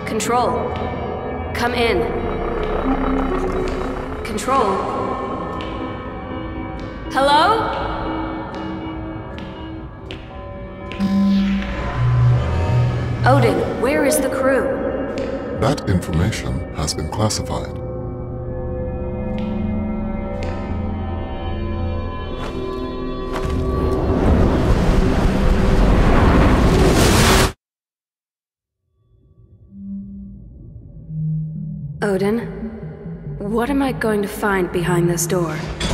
Control. Come in. Control. Hello? Odin, where is the crew? That information has been classified. Odin, what am I going to find behind this door?